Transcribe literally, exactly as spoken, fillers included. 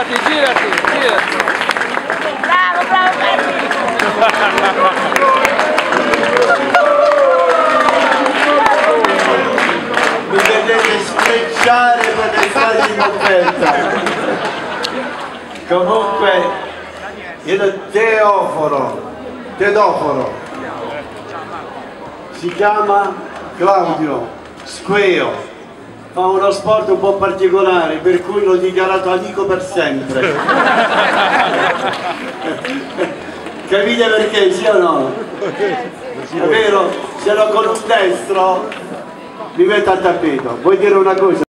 girati, girati, girati. Bravo, bravo, Fermi! Mi vedete sprecciare per entrare in offerta. Comunque, il Teoforo, Tedoforo, si chiama Claudio Squeo, fa uno sport un po' particolare, per cui l'ho dichiarato amico per sempre. Capite perché, sì o no? È vero? Se lo con un destro mi metto al tappeto. Vuoi dire una cosa?